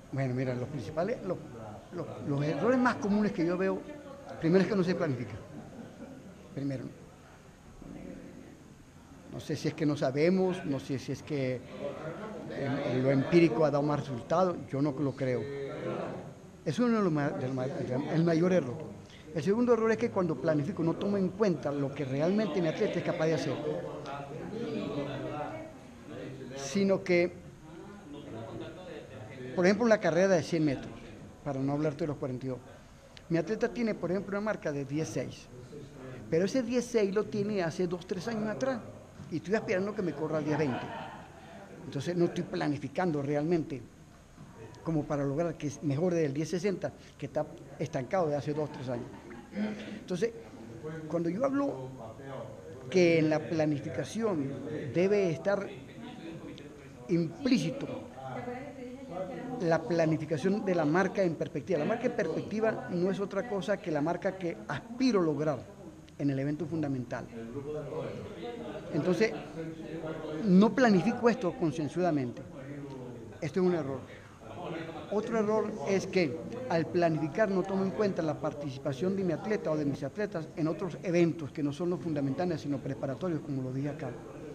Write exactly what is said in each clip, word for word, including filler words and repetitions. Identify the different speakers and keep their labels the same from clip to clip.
Speaker 1: Bueno, mira, los principales, los, los, los errores más comunes que yo veo, primero es que no se planifica. Primero, no sé si es que no sabemos, no sé si es que en, lo empírico ha dado más resultados, yo no lo creo. Es uno de los ma- del ma- del- el mayor error. El segundo error es que cuando planifico no tomo en cuenta lo que realmente mi atleta es capaz de hacer, sino que, por ejemplo, la carrera de cien metros, para no hablarte de los cuarenta y dos, mi atleta tiene, por ejemplo, una marca de diez seis, pero ese diez seis lo tiene hace dos tres años atrás y estoy esperando que me corra diez veinte. Entonces no estoy planificando realmente como para lograr que mejore del diez sesenta, que está estancado de hace dos tres años. Entonces, cuando yo hablo que en la planificación debe estar implícito la planificación de la marca en perspectiva. La marca en perspectiva no es otra cosa que la marca que aspiro lograr en el evento fundamental. Entonces, no planifico esto concienzudamente. Esto es un error. Otro error es que al planificar no tomo en cuenta la participación de mi atleta o de mis atletas en otros eventos que no son los fundamentales, sino preparatorios, como lo dije acá.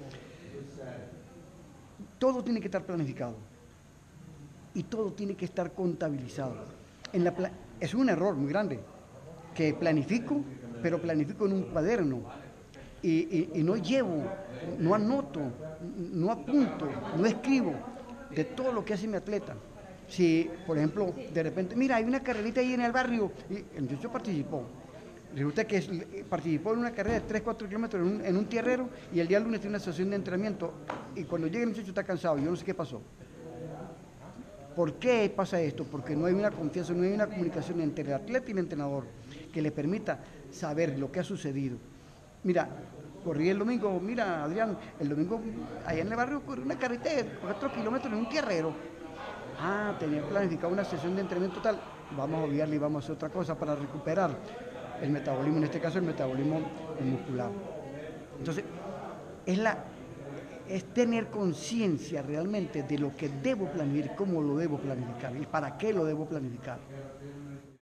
Speaker 1: Todo tiene que estar planificado y todo tiene que estar contabilizado. En la es un error muy grande que planifico, pero planifico en un cuaderno y, y, y no llevo, no anoto, no apunto, no escribo de todo lo que hace mi atleta. Si, por ejemplo, de repente, mira, hay una carrerita ahí en el barrio, y el muchacho participó. Resulta que es, participó en una carrera de tres cuatro kilómetros en un, en un tierrero y el día lunes tiene una sesión de entrenamiento y cuando llega el muchacho está cansado, yo no sé qué pasó. ¿Por qué pasa esto? Porque no hay una confianza, no hay una comunicación entre el atleta y el entrenador que le permita saber lo que ha sucedido. Mira, corrí el domingo, mira Adrián, el domingo allá en el barrio corrí una carrera de cuatro kilómetros en un tierrero. Ah, tenía planificado una sesión de entrenamiento tal, vamos a olvidarle y vamos a hacer otra cosa para recuperar el metabolismo, en este caso el metabolismo muscular. Entonces, es, la, es tener conciencia realmente de lo que debo planificar, cómo lo debo planificar y para qué lo debo planificar.